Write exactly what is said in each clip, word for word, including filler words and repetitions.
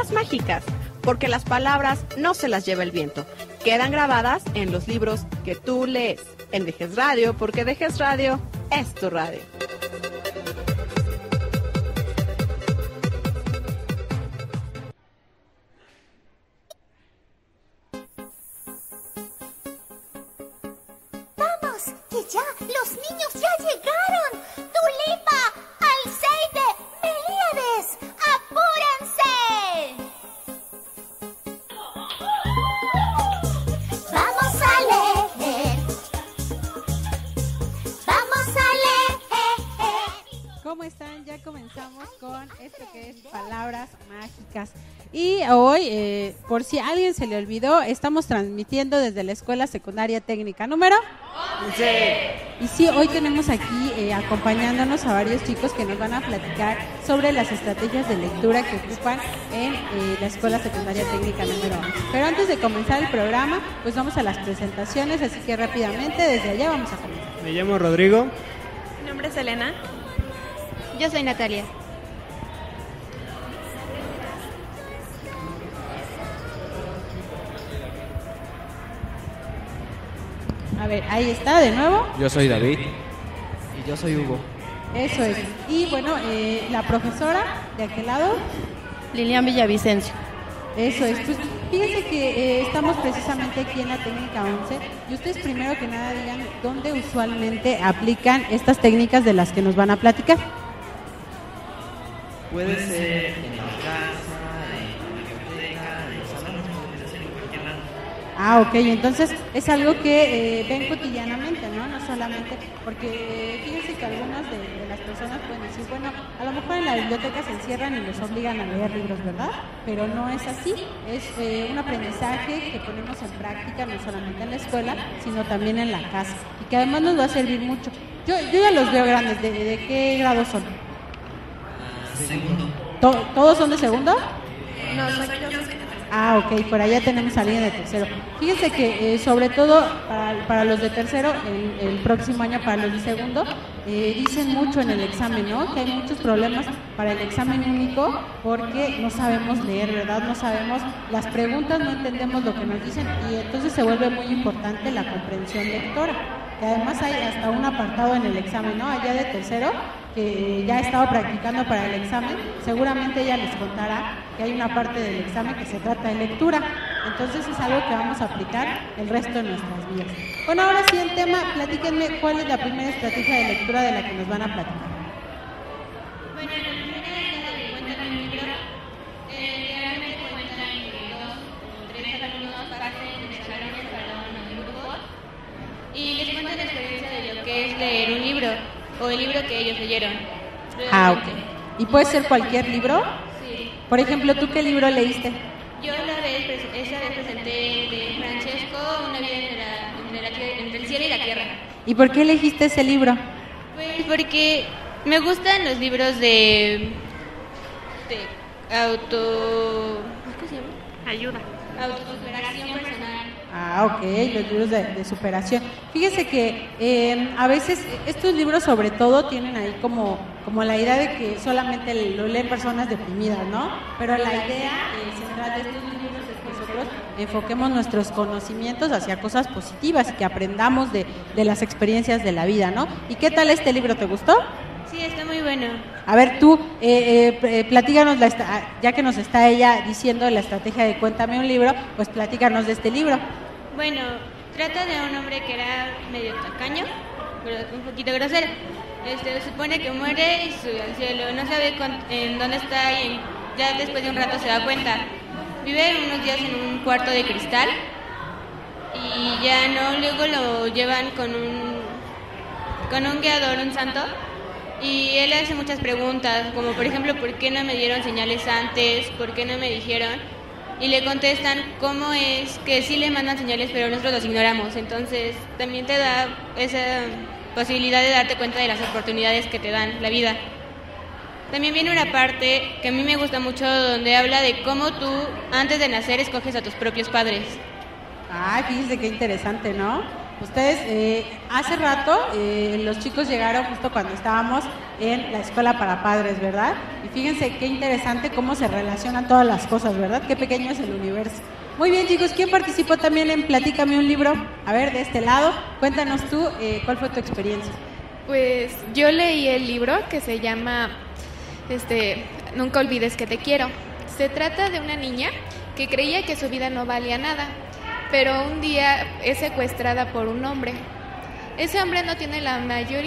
palabras mágicas, porque las palabras no se las lleva el viento, quedan grabadas en los libros que tú lees. En Dejes Radio, porque Dejes Radio es tu radio. ¡Vamos! ¡Que ya! ¡Los niños ya llegaron! ¡Tulipa! ¡Alceide! ¡Melíades! ¡Apúrense! ¡Vamos a leer! ¡Vamos a leer! ¿Cómo están? Ya comenzamos con esto que es Palabras Mágicas. Y hoy, eh, por si a alguien se le olvidó, estamos transmitiendo desde la Escuela Secundaria Técnica número once. Y sí, hoy tenemos aquí eh, acompañándonos a varios chicos que nos van a platicar sobre las estrategias de lectura que ocupan en eh, la Escuela Secundaria Técnica número once. Pero antes de comenzar el programa, pues vamos a las presentaciones, así que rápidamente desde allá vamos a comenzar. Me llamo Rodrigo. Mi nombre es Elena. Yo soy Natalia. A ver, ahí está de nuevo. Yo soy David. Y yo soy Hugo. Eso es. Y bueno, eh, la profesora de aquel lado. Lilian Villavicencio. Eso es. Pues fíjense que eh, estamos precisamente aquí en la técnica once y ustedes primero que nada digan dónde usualmente aplican estas técnicas de las que nos van a platicar. Puede ser en la casa, en la biblioteca, en los salones, puede ser en cualquier lado. Ah, ok, entonces es algo que eh, ven cotidianamente, ¿no? No solamente, porque eh, fíjense que algunas de, de las personas pueden decir, bueno, a lo mejor en la biblioteca se encierran y los obligan a leer libros, ¿verdad? Pero no es así, es eh, un aprendizaje que ponemos en práctica no solamente en la escuela, sino también en la casa, y que además nos va a servir mucho. Yo, yo ya los veo grandes, ¿de, de qué grado son? Segundo. ¿To- ¿Todos son de segundo? No, soy yo. Ah, ok, por allá tenemos a alguien de tercero. Fíjense que eh, sobre todo para, para los de tercero, el, el próximo año para los de segundo, eh, dicen mucho en el examen, ¿no? Que hay muchos problemas para el examen único porque no sabemos leer, ¿verdad? No sabemos las preguntas, no entendemos lo que nos dicen y entonces se vuelve muy importante la comprensión lectora. Que además hay hasta un apartado en el examen, ¿no? Allá de tercero, que ya ha estado practicando para el examen, seguramente ella les contará que hay una parte del examen que se trata de lectura. Entonces es algo que vamos a aplicar el resto de nuestras vidas. Bueno, ahora sí el tema, platíquenme cuál es la primera estrategia de lectura de la que nos van a platicar. Bueno, la primera es la de cuentan un libro. Eh, realmente cuentan que dos o tres alumnos pasen de salón en salón o en grupos y les cuentan la experiencia de lo que es leer un libro o el libro que ellos leyeron. Ah, ok. ¿Y puede ser cualquier libro? Sí. Por ejemplo, ¿tú qué libro leíste? Yo la vez, esa vez presenté de Francesco, Una vida entre, la, entre, la, entre el cielo y la tierra. ¿Y por qué elegiste ese libro? Pues porque me gustan los libros de, de auto... ¿Cómo se llama? Ayuda. Autosuperación personal. Ah, ok, los libros de, de superación. Fíjese que eh, a veces estos libros sobre todo tienen ahí como, como la idea de que solamente lo leen personas deprimidas, ¿no? Pero la idea eh, central de estos libros es que nosotros enfoquemos nuestros conocimientos hacia cosas positivas y que aprendamos de, de las experiencias de la vida, ¿no? ¿Y qué tal este libro? ¿Te gustó? Sí, está muy bueno. A ver, tú, eh, eh, platícanos, la esta- ya que nos está ella diciendo la estrategia de Cuéntame un libro, pues platícanos de este libro. Bueno, trata de un hombre que era medio tacaño, pero un poquito grosero. Este, supone que muere y sube al cielo. No sabe cuán- en dónde está y en- ya después de un rato se da cuenta. Vive unos días en un cuarto de cristal y ya no, luego lo llevan con un, con un guiador, un santo. Y él le hace muchas preguntas, como por ejemplo, ¿por qué no me dieron señales antes? ¿Por qué no me dijeron? Y le contestan cómo es que sí le mandan señales, pero nosotros los ignoramos. Entonces, también te da esa posibilidad de darte cuenta de las oportunidades que te dan la vida. También viene una parte que a mí me gusta mucho, donde habla de cómo tú, antes de nacer, escoges a tus propios padres. Ay, fíjese qué interesante, ¿no? ustedes, eh, hace rato eh, los chicos llegaron justo cuando estábamos en la escuela para padres, ¿verdad? Y fíjense qué interesante cómo se relacionan todas las cosas, ¿verdad? Qué pequeño es el universo. Muy bien, chicos, ¿quién participó también en Platícame un libro? A ver, de este lado, cuéntanos tú, eh, ¿cuál fue tu experiencia? Pues yo leí el libro que se llama este, Nunca olvides que te quiero. Se trata de una niña que creía que su vida no valía nada, pero un día es secuestrada por un hombre. Ese hombre no tiene la mayor,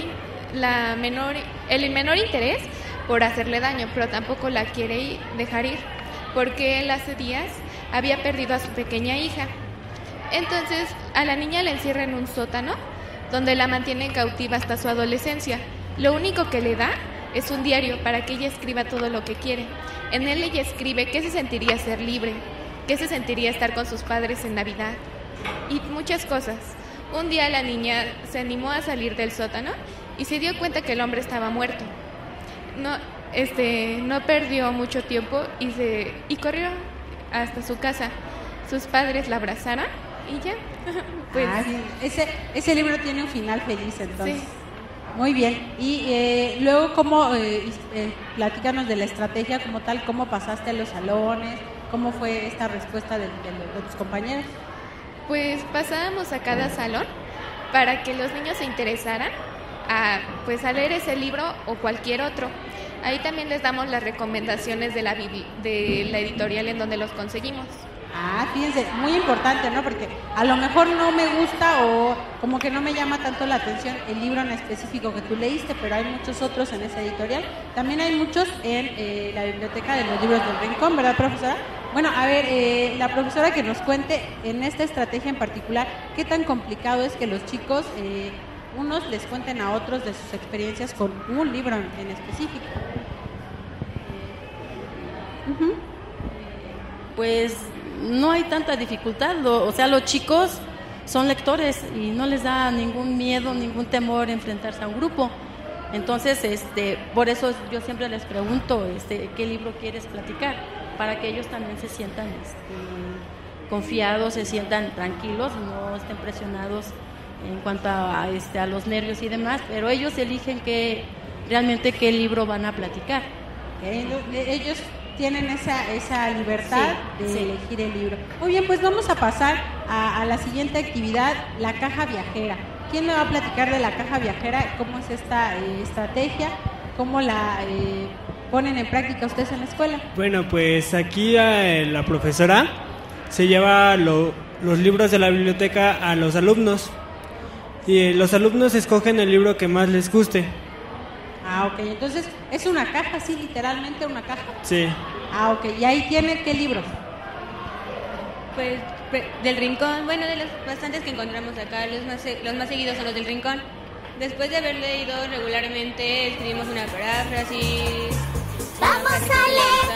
la menor, el menor interés por hacerle daño, pero tampoco la quiere ir, dejar ir, porque él hace días había perdido a su pequeña hija. Entonces a la niña la encierra en un sótano donde la mantiene cautiva hasta su adolescencia. Lo único que le da es un diario para que ella escriba todo lo que quiere. En él ella escribe qué se sentiría ser libre, qué se sentiría estar con sus padres en Navidad y muchas cosas. Un día la niña se animó a salir del sótano y se dio cuenta que el hombre estaba muerto. No, este, no perdió mucho tiempo y, se, y corrió hasta su casa. Sus padres la abrazaron y ya. Pues, ah, bien. ese, ese libro tiene un final feliz, entonces. Sí. Muy bien. Y eh, luego, ¿cómo, eh, eh, platícanos de la estrategia como tal, cómo pasaste a los salones, cómo fue esta respuesta de, de, de tus compañeros? Pues pasábamos a cada salón para que los niños se interesaran a, pues, a leer ese libro o cualquier otro. Ahí también les damos las recomendaciones de la, de la editorial en donde los conseguimos. Ah, fíjense, muy importante, ¿no? Porque a lo mejor no me gusta o como que no me llama tanto la atención el libro en específico que tú leíste, pero hay muchos otros en esa editorial. También hay muchos en eh, la biblioteca de los libros del Rincón, ¿verdad, profesora? Bueno, a ver, eh, la profesora que nos cuente en esta estrategia en particular, ¿qué tan complicado es que los chicos, eh, unos les cuenten a otros de sus experiencias con un libro en, en específico? Uh-huh. Pues no hay tanta dificultad, lo, o sea, los chicos son lectores y no les da ningún miedo, ningún temor enfrentarse a un grupo. Entonces, este, por eso yo siempre les pregunto, este, ¿qué libro quieres platicar? Para que ellos también se sientan este, confiados, se sientan tranquilos, no estén presionados en cuanto a, este, a los nervios y demás, pero ellos eligen qué, realmente qué libro van a platicar. Okay. Ellos tienen esa, esa libertad sí, de sí. elegir el libro. Muy bien, pues vamos a pasar a, a la siguiente actividad, la caja viajera. ¿Quién me va a platicar de la caja viajera? ¿Cómo es esta eh, estrategia? ¿Cómo la eh, ponen en práctica ustedes en la escuela? Bueno, pues aquí eh, la profesora se lleva lo, los libros de la biblioteca a los alumnos y eh, los alumnos escogen el libro que más les guste. Ah, ok. Entonces, ¿es una caja, sí, literalmente una caja? Sí. Ah, ok. ¿Y ahí tiene qué libros? Pues del Rincón, bueno, de los bastantes que encontramos acá, los más, los más seguidos son los del Rincón. Después de haber leído regularmente, escribimos una paráfrasis. ¡Vamos a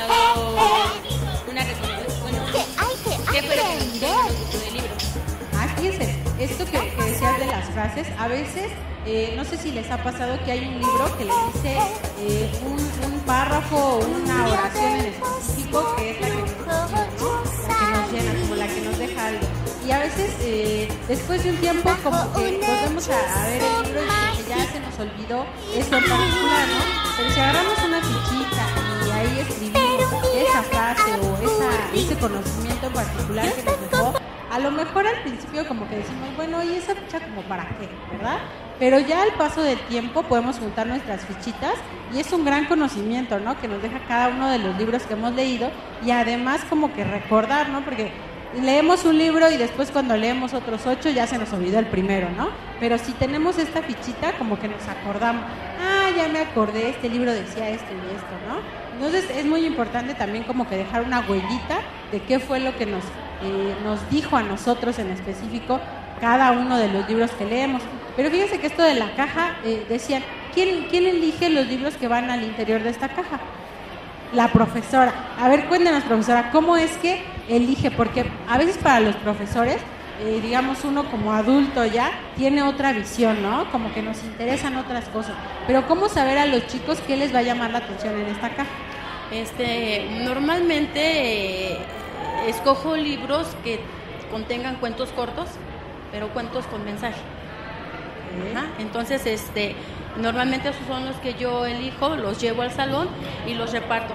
leer! Una recomendación. Bueno, ¡Que hay que ¿qué fue lo que nos gustó aprender! y no nos gustó del libro? Ah, fíjense, esto que, que decías de las frases, a veces, eh, no sé si les ha pasado que hay un libro que le dice eh, un, un párrafo o una oración en específico que es la que nos llena, ¿no? La que nos llena, como la que nos deja algo. Y a veces, eh, después de un tiempo, como que volvemos a, a ver el libro y como que ya se nos olvidó eso en particular, ¿no? Pero si agarramos una fichita y ahí escribimos esa frase o esa, ese conocimiento en particular que nos dejó, a lo mejor al principio como que decimos, bueno, ¿y esa ficha como para qué? ¿Verdad? Pero ya al paso del tiempo podemos juntar nuestras fichitas y es un gran conocimiento, ¿no? Que nos deja cada uno de los libros que hemos leído y además como que recordar, ¿no? Porque leemos un libro y después cuando leemos otros ocho ya se nos olvidó el primero, ¿no? Pero si tenemos esta fichita como que nos acordamos, ah, ya me acordé, este libro decía esto y esto, ¿no? Entonces es muy importante también como que dejar una huellita de qué fue lo que nos, eh, nos dijo a nosotros en específico cada uno de los libros que leemos. Pero fíjense que esto de la caja, eh, decían, ¿quién, ¿quién elige los libros que van al interior de esta caja? La profesora. A ver, cuéntenos, profesora, ¿cómo es que elige? Porque a veces para los profesores, eh, digamos uno como adulto ya, tiene otra visión, ¿no? Como que nos interesan otras cosas. Pero ¿cómo saber a los chicos qué les va a llamar la atención en esta caja? Este, normalmente eh, escojo libros que contengan cuentos cortos pero cuentos con mensaje. Ajá. Entonces, este, normalmente esos son los que yo elijo, los llevo al salón y los reparto.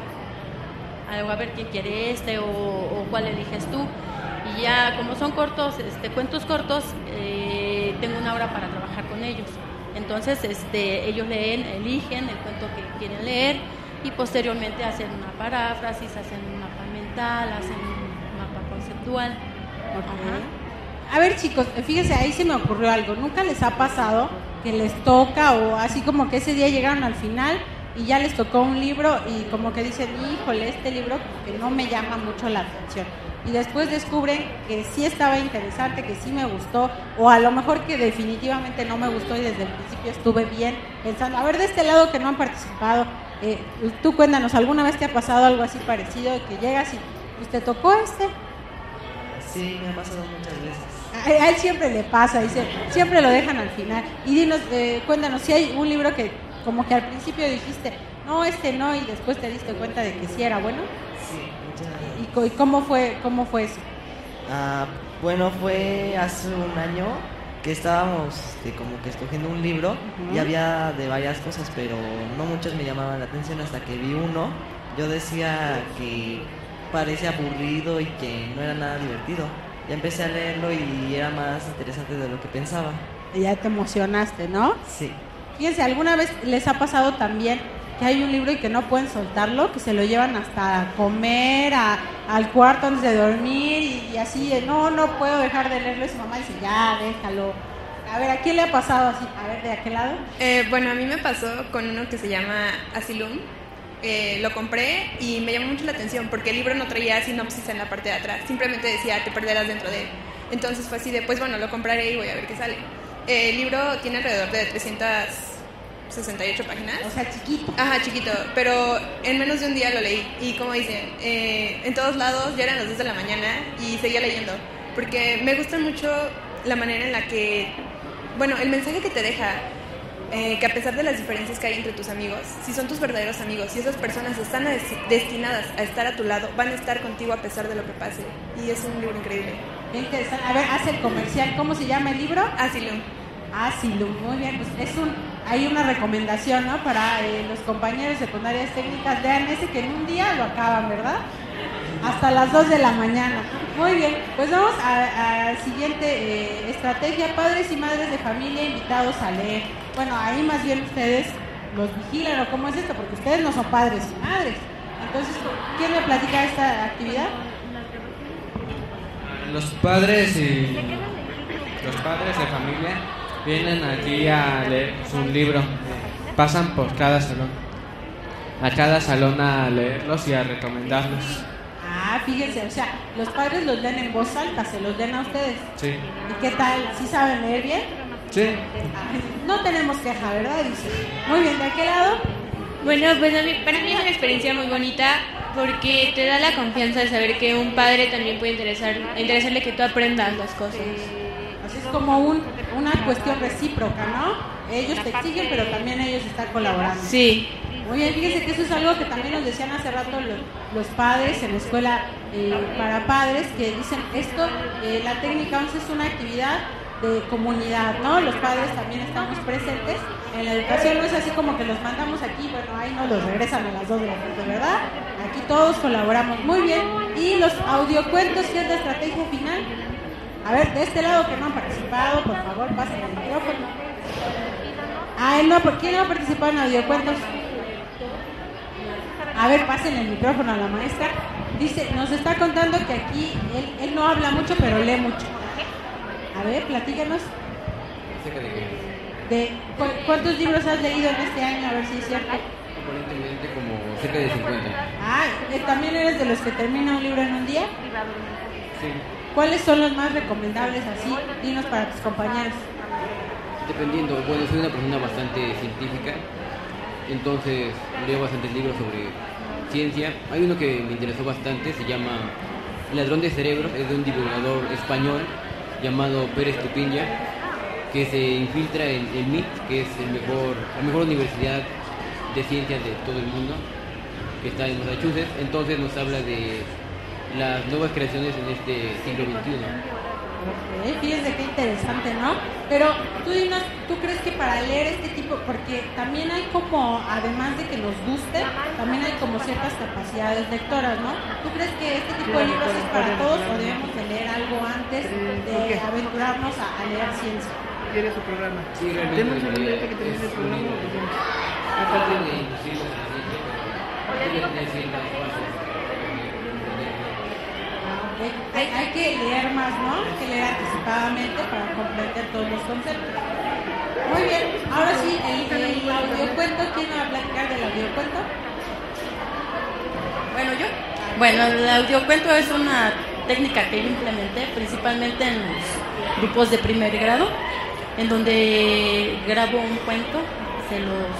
A ver quién quiere este o, o cuál eliges tú. Y ya, como son cortos, este, cuentos cortos, eh, tengo una hora para trabajar con ellos. Entonces, este, ellos leen, eligen el cuento que quieren leer y posteriormente hacen una paráfrasis, hacen un mapa mental, hacen un mapa conceptual. Okay. A ver, chicos, fíjense, ahí se me ocurrió algo. ¿Nunca les ha pasado que les toca o así como que ese día llegaron al final y ya les tocó un libro y como que dicen, híjole, este libro como que no me llama mucho la atención? Y después descubren que sí estaba interesante, que sí me gustó, o a lo mejor que definitivamente no me gustó y desde el principio estuve bien pensando. A ver, de este lado que no han participado, eh, tú cuéntanos, ¿alguna vez te ha pasado algo así parecido, que llegas y pues, te tocó este? Sí, me ha pasado muchas veces. A él siempre le pasa, dice, siempre lo dejan al final. Y dinos, eh, cuéntanos, si hay un libro que como que al principio dijiste, no, este no, y después te diste cuenta de que sí era bueno. Sí, muchas ¿Y, co- y cómo fue cómo fue eso? Ah, bueno, fue hace un año que estábamos este, como que escogiendo un libro. Uh-huh. Y había de varias cosas, pero no muchas me llamaban la atención hasta que vi uno. Yo decía que parece aburrido y que no era nada divertido. Ya empecé a leerlo y era más interesante de lo que pensaba. Y ya te emocionaste, ¿no? Sí. Fíjense, ¿alguna vez les ha pasado también que hay un libro y que no pueden soltarlo, que se lo llevan hasta a comer, a, al cuarto antes de dormir y, y así, de, no, no puedo dejar de leerlo, y su mamá dice, ya, déjalo? A ver, ¿a quién le ha pasado así? A ver, ¿de aquel lado? Eh, bueno, a mí me pasó con uno que se llama Asylum. Eh, lo compré y me llamó mucho la atención porque el libro no traía sinopsis en la parte de atrás, simplemente decía, te perderás dentro de él. Entonces fue así de, pues bueno, lo compraré y voy a ver qué sale. Eh, el libro tiene alrededor de trescientas sesenta y ocho páginas. O sea, chiquito. Ajá, chiquito, pero en menos de un día lo leí. Y como dicen, eh, en todos lados ya eran las dos de la mañana y seguía leyendo. Porque me gusta mucho la manera en la que, bueno, el mensaje que te deja, eh, que a pesar de las diferencias que hay entre tus amigos, si son tus verdaderos amigos, si esas personas están des- destinadas a estar a tu lado, van a estar contigo a pesar de lo que pase. Y es un libro increíble. Bien interesante. A ver, hace el comercial. ¿Cómo se llama el libro? Asylum. Asylum, muy bien. Pues es un, hay una recomendación, ¿no? Para eh, los compañeros de secundarias técnicas. Vean ese que en un día lo acaban, ¿verdad? Hasta las dos de la mañana. Muy bien, pues vamos a la siguiente eh, estrategia. Padres y madres de familia invitados a leer. Bueno, ahí más bien ustedes los vigilan, ¿o cómo es esto? Porque ustedes no son padres y madres. Entonces, ¿quién me platica esta actividad? Los padres y los padres de familia vienen aquí a leer un libro. Pasan por cada salón. A cada salón a leerlos y a recomendarlos. Ah, fíjense, o sea, los padres los leen en voz alta, se los leen a ustedes. Sí. ¿Y qué tal? ¿Sí saben leer bien? Sí. No tenemos queja, ¿verdad? Dice. Muy bien, ¿de aquel lado? Bueno, pues a mí, para mí es una experiencia muy bonita porque te da la confianza de saber que un padre también puede interesar, interesarle que tú aprendas las cosas. Así es como un, una cuestión recíproca, ¿no? Ellos te exigen, pero también ellos están colaborando. Sí. Muy bien, fíjense que eso es algo que también nos decían hace rato los, los padres en la escuela eh, para padres, que dicen esto, eh, la técnica once es una actividad de comunidad, ¿no? Los padres también estamos presentes en la educación, no es así como que los mandamos aquí, bueno, ahí no los regresan a las dos de la tarde, ¿verdad? Aquí todos colaboramos, muy bien. Y los audiocuentos, ¿qué es la estrategia final? A ver, de este lado que no han participado, por favor, pasen el micrófono. Ah, él no, ¿quién no ha participado en audiocuentos? A ver, pasen el micrófono a la maestra. Dice, nos está contando que aquí él, él no habla mucho, pero lee mucho. A ver, platícanos. De, ¿cu ¿Cuántos libros has leído en este año? A ver si es cierto. Aparentemente como cerca de cincuenta. Ah, ¿también eres de los que termina un libro en un día? Sí. ¿Cuáles son los más recomendables así? Dinos para tus compañeros. Dependiendo, bueno, soy una persona bastante científica, entonces leo bastantes libros sobre ciencia. Hay uno que me interesó bastante, se llama El ladrón de cerebros, es de un divulgador español llamado Pérez Tupiña, que se infiltra en el M I T, que es el mejor, la mejor universidad de ciencias de todo el mundo, que está en Massachusetts. Entonces nos habla de las nuevas creaciones en este siglo veintiuno. Ok, fíjense qué interesante, ¿no? Pero tú dinos, ¿tú crees que para leer este tipo, porque también hay como, además de que nos guste, también hay como ciertas capacidades lectoras, ¿no? ¿Tú crees que este tipo de libros es para todos o debemos de leer algo antes de aventurarnos a, a leer ciencia? ¿Quiere su programa? Sí, realmente. Tenemos un día que tenemos el programa. Aparte de inducirlos a la ciencia, pero debe tener ciertas bases. Hay, hay que leer más, ¿no? Hay que leer anticipadamente para comprender todos los conceptos. Muy bien, ahora sí, el, el audiocuento, ¿quién va a platicar del audiocuento? Bueno, yo. Bueno, el audiocuento es una técnica que yo implementé principalmente en los grupos de primer grado, en donde grabo un cuento, se los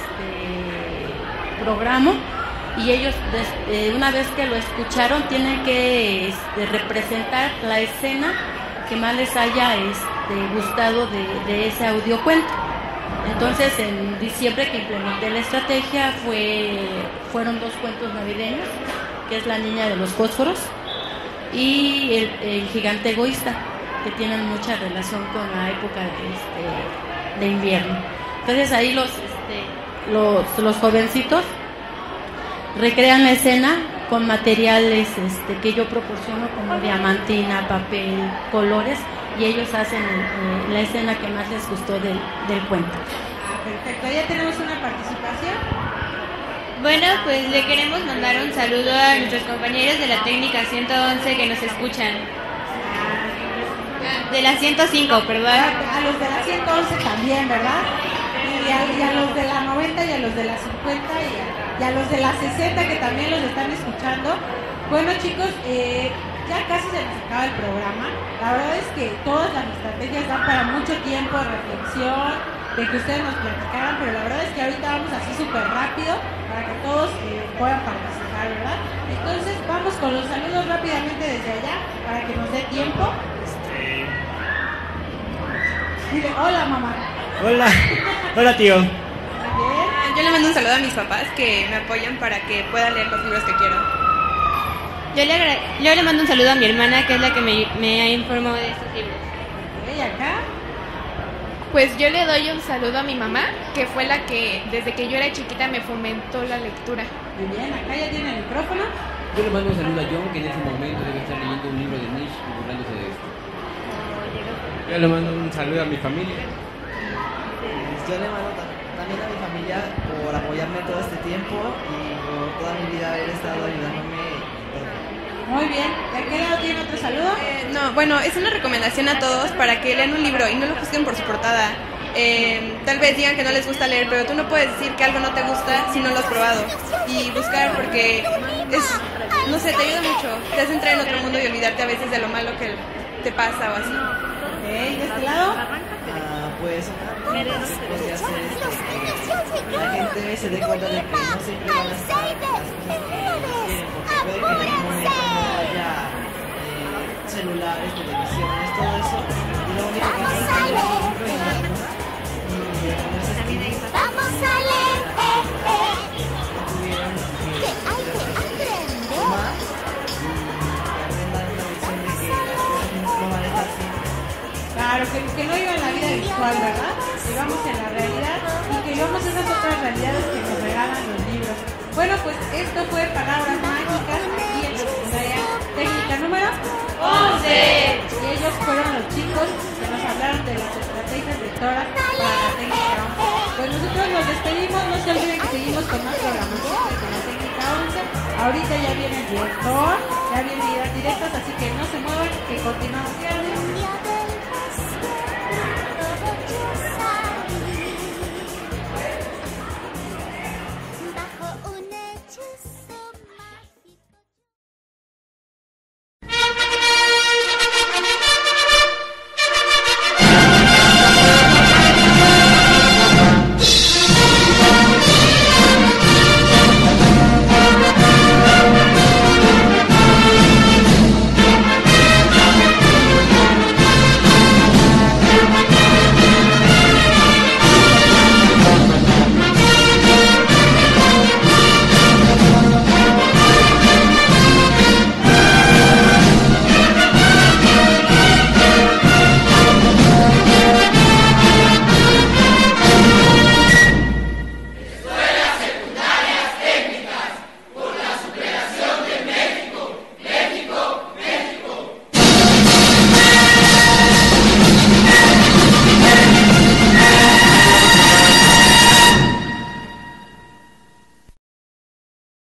este, programo, y ellos des, eh, una vez que lo escucharon tienen que este, representar la escena que más les haya este, gustado de, de ese audiocuento. Entonces en diciembre que implementé la estrategia fue, fueron dos cuentos navideños, que es La niña de los fósforos y el, el gigante egoísta, que tienen mucha relación con la época de, este, de invierno. Entonces ahí los, este, los, los jovencitos recrean la escena con materiales este, que yo proporciono como diamantina, papel, colores, y ellos hacen eh, la escena que más les gustó del, del cuento. Ah, perfecto, ya tenemos una participación. Bueno, pues le queremos mandar un saludo a nuestros compañeros de la técnica ciento once que nos escuchan. De la ciento cinco, perdón. A los de la ciento once también, ¿verdad? Y a, y a los de la noventa y a los de la cincuenta y a, y a los de la sesenta que también los están escuchando. Bueno, chicos, eh, ya casi se nos acaba el programa. La verdad es que todas las estrategias dan para mucho tiempo de reflexión, de que ustedes nos platicaran, pero la verdad es que ahorita vamos así súper rápido para que todos eh, puedan participar, ¿verdad? Entonces vamos con los saludos rápidamente desde allá para que nos dé tiempo. Dile, hola mamá. Hola, hola tío. Yo le mando un saludo a mis papás que me apoyan para que pueda leer los libros que quiero. Yo le, agra- yo le mando un saludo a mi hermana, que es la que me, me informó de estos libros. ¿Y acá? Pues yo le doy un saludo a mi mamá, que fue la que desde que yo era chiquita me fomentó la lectura. Muy bien, acá ya tiene el micrófono. Yo le mando un saludo a John, que en ese momento debe estar leyendo un libro de Nietzsche y burlándose de esto. Yo le mando un saludo a mi familia. Yo le mando ta- también a mi familia por apoyarme todo este tiempo y por toda mi vida haber estado ayudándome en todo. Muy bien, ¿de qué lado tiene otro saludo? Eh, no, bueno, es una recomendación a todos para que lean un libro y no lo juzguen por su portada. Eh, tal vez digan que no les gusta leer, pero tú no puedes decir que algo no te gusta si no lo has probado. Y buscar, porque es, no sé, te ayuda mucho. Te hace entrar en otro mundo y olvidarte a veces de lo malo que te pasa o así. Ok, ¿de este lado? Ah, pues una cosa que podría ser es que la gente se dé cuenta de que no siempre van a estar las cosas que quieren, porque puede que en algún momento no haya eh, celulares, televisiones, todo eso, y lo único que hacen es leer un libro y nada más, y de ponerse a escribir. Vamos a leer, eh, eh. No tuvieran Que hay que aprender. que más y aprendan una lección de que las cosas no van a estar siempre. Claro, que, que no vivan la vida virtual, ¿verdad? Vivamos en la realidad y que vivamos esas otras realidades que nos regalan los libros. Bueno, pues esto fue Palabras Mágicas aquí en la secundaria técnica número once. Y ellos fueron los chicos que nos hablaron de las estrategias lectoras para la técnica once. Pues nosotros nos despedimos, no se olviden que seguimos con más programación de la técnica once. Ahorita ya viene el director, ya viene ideas directas, así que no se muevan, que continuamos.